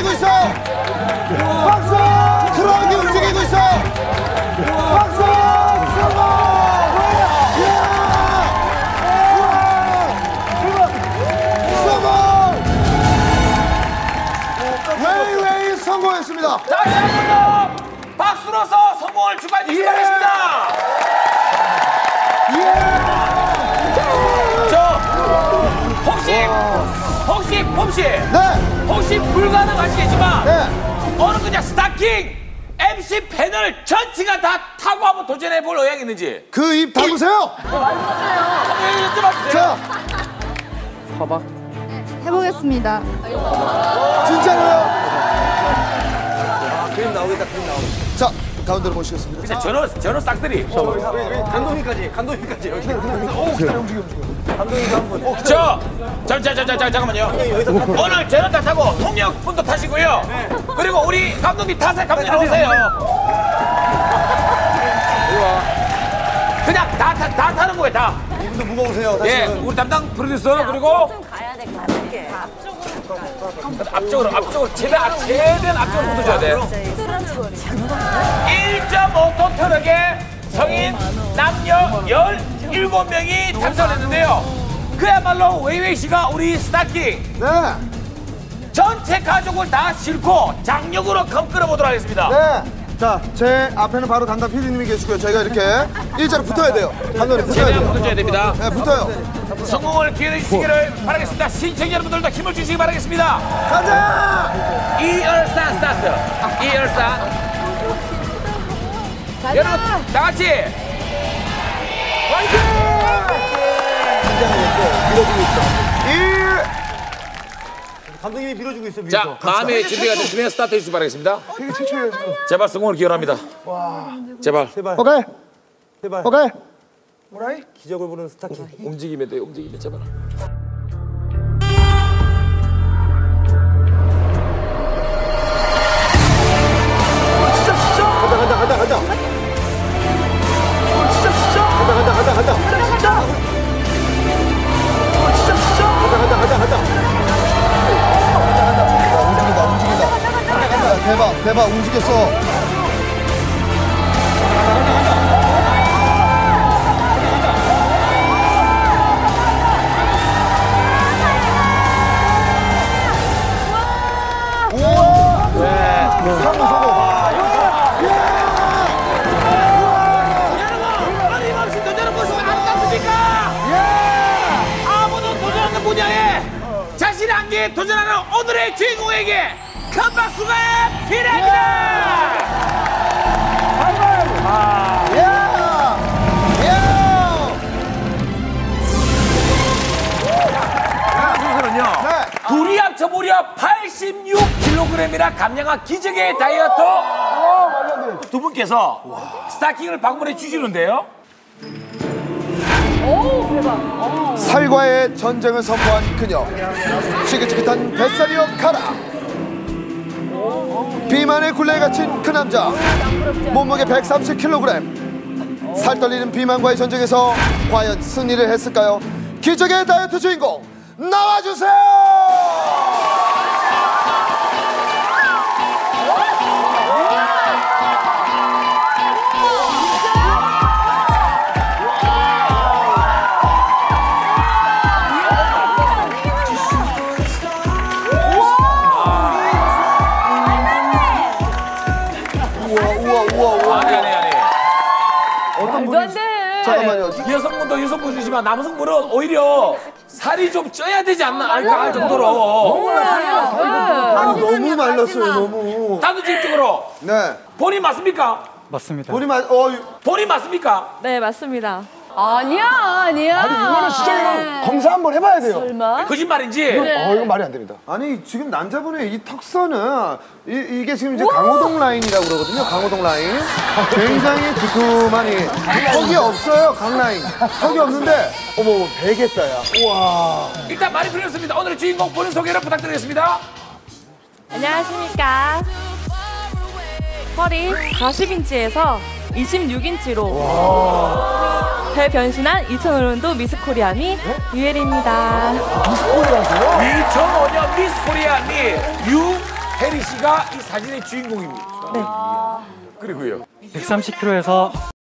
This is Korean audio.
움직이고 있어. 박수. 트럭이 움직이고 있어. 박수. 웨이웨이 성공했습니다. 다시 한 번 더 박수로서 성공을 축하해 주시기 바라겠습니다. 저 혹시 폼씨 혹시 불가능하시겠지만 어느 그냥 스타킹 MC 패널 전체가 다 타고 한번 도전해 볼 의향이 있는지 그 입 담으세요. 자, 봐봐. 해보겠습니다. 진짜로요? 그림 나오겠다, 그림 나오겠다. 자, 가운데로 모시겠습니다. 진짜 전원 싹쓸이. 감독님까지 여기. 감독님도 한 번. 잠깐만요. 오늘 저는 다 타고 통역분도 타시고요. 그리고 우리 감독님 타세요. 감독님 오세요. 그냥 다 타는 거예요, 다. 이분도 무거우세요, 사실은. 예, 우리 담당 프로듀서 그리고 좀 가야 돼, 가볍게. 앞쪽으로 최대한 앞쪽으로 붙어줘야 돼요. 1.5톤 트럭에 성인 남녀 17명이 탑승했는데요. 그야말로 웨이웨이 씨가 우리 스타킹 전체 가족을 다 싣고 장력으로 검끌어 보도록 하겠습니다. 자, 제 앞에는 바로 담당 PD님이 계시고요. 저희가 이렇게 일자로 붙어야 돼요. 감독님 붙어야 최대한 돼요. 붙어줘야 됩니다. 네, 붙어요. 성공을 기원해 주시기를 바라겠습니다. 시청자 여러분들도 힘을 주시기 바라겠습니다. 가자! 2열산 스타트. 2열산. 여러분 다 같이 화이팅! 밀어주고 있어. 감독님이 밀어주고 있어, 자, 마음의 준비가 됐으면 스타트 해주시기 바라겠습니다. 세계 최초예요. 제발 성공을 기원합니다. 제발. 오케이. 제발. 오케이. 뭐라이? 기적을 부르는 스타킹. 움직이면 돼요. 움직이면 제발. 간다. 움직인다. 대박, 움직였어. 어림없이 도전하는 모습 아름답습니까? 아무도 도전하는 분야에 자신의 한계에 도전하는 오늘의 주인공에게 큰 박수가 필요합니다. 순서는요. 둘이 합쳐 무려 86kg이나 감량한 기적의 다이어트 두 분께서 스타킹을 방문해 주시는데요. 오, 대박. 살과의 전쟁을 선포한 그녀. 지긋지긋한 뱃살이여 가라. 비만의 굴레에 갇힌 그 남자. 몸무게 130kg. 살 떨리는 비만과의 전쟁에서 과연 승리를 했을까요? 기적의 다이어트 주인공 나와주세요. 말도 안 돼. 잠깐만요. 여성분도 여성분이지만 남성분은 오히려 살이 좀 쪄야 되지 않나 할 정도로 아니 너무 말랐어요. 너무. 단도직입적으로 네. 본인 맞습니까? 맞습니다. 본인 맞습니까? 네, 맞습니다. 아니야. 이거는 진짜 검사 한번 해봐야 돼요. 설마? 거짓말인지. 이건 말이 안 됩니다. 아니 지금 남자분의 이 턱선은 이게 지금 이제 강호동 라인이라고 그러거든요. 강호동 라인. 굉장히 두툼하니 턱이 없어요. 강라인. 턱이 없는데 어머 배겠다 야. 우와. 일단 많이 풀렸습니다. 오늘의 주인공 본인 소개를 부탁드리겠습니다. 안녕하십니까. 허리 40인치에서 26인치로 대변신한 2005년도 미스코리아미 유혜리입니다. 미스코리아세요? 2005년 미스코리아 미 유혜리 이하리 씨가 이 사진의 주인공입니다. 네. 그리고요. 130kg에서